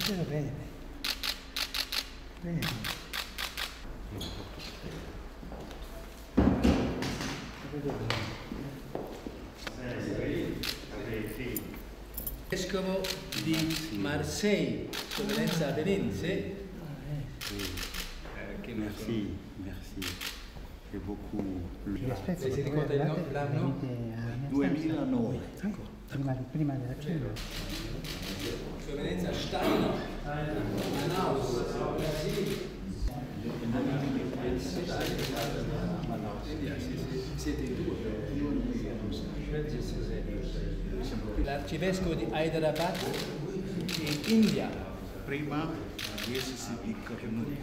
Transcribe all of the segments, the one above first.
Spero bene. Bene. Vescovo di Marseille, Sua Eminenza Venenze. Merci, merci. C'est beaucoup. Si ricorda l'anno? 2009. Prima della cena. Sua Eminenza Steiner, Manaus, Brasile. Siete in due. L'arcivescovo di Hyderabad in India. Prima diocesi di Cornut.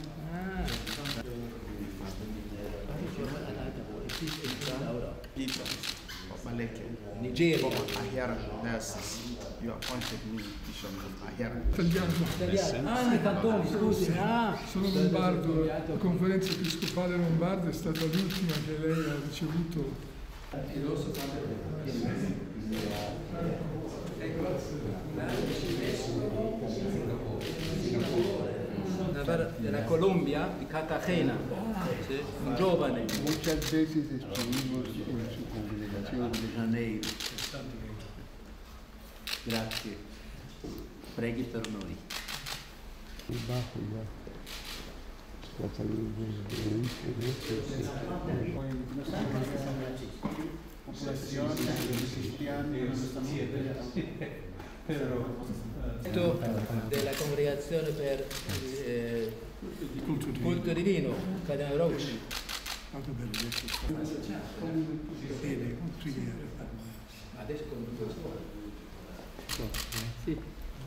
Nigeria. Ahera diocese. You appointed me bishop of Ahera. Italiano. Ah, nei cantoni, scusi. Ah, Sono lombardo, la conferenza episcopale lombarda è stata l'ultima che lei ha ricevuto. della Colombia, di Cartagena, sì, un giovane. Muchas veces estuvimos en su congregación de Janeiro. Grazie. Preghi per noi. Della congregazione per il culto divino, Cardinale Roche. Adesso con sì.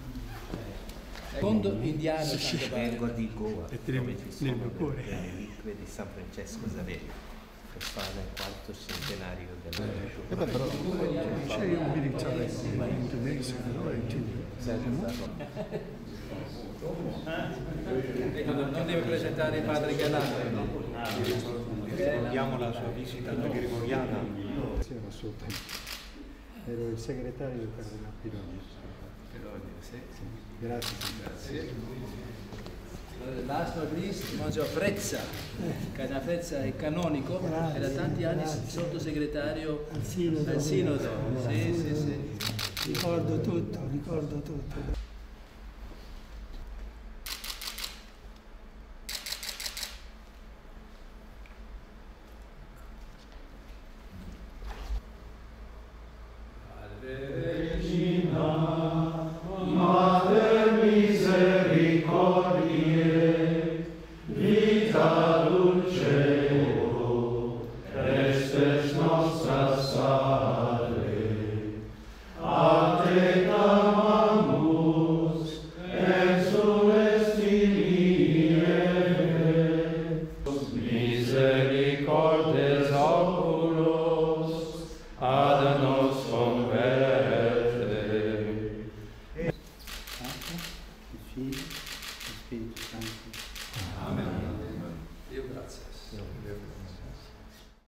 Fondo indiano Vengo di Goa, dove ci sono le reliquie di San Francesco Xavier, per fare il quarto centenario della C'è un militare in Tunisia, però è non deve presentare il padre Galante, no? Ricordiamo la sua visita alla Gregoriana. Ero il segretario del Cardinale Pironi. Grazie. Last but not least, Monsignor Frezza. Cardinale Frezza è canonico e da tanti anni sottosegretario al Sinodo. Sì. Ricordo tutto.